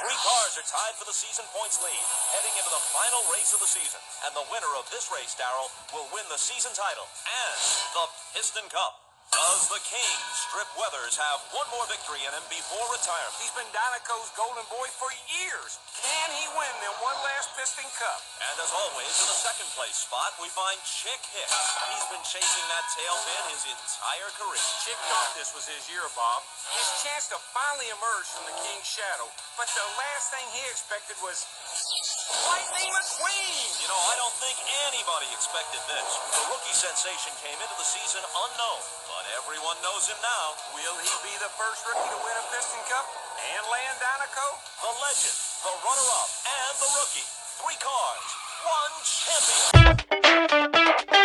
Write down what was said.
Three cars are tied for the season points lead, heading into the final race of the season. And the winner of this race, Darryl, will win the season title and the Piston Cup. Does the King, Strip Weathers, have one more victory in him before retirement? He's been Dinoco's golden boy for years. Can he win them one last Piston Cup? And as always, in the second place spot, we find Chick Hicks. He's been chasing that tail pin his entire career. Chick thought this was his year, Bob. His chance to finally emerge from the King's shadow. But the last thing he expected was Lightning McQueen. You know, I don't think anybody expected this. The rookie sensation came into the season unknown, but everyone knows him now. Will he be the first rookie to win a Piston Cup and land Dinoco? The legend, the runner-up, and the rookie. 3 cars, 1 champion.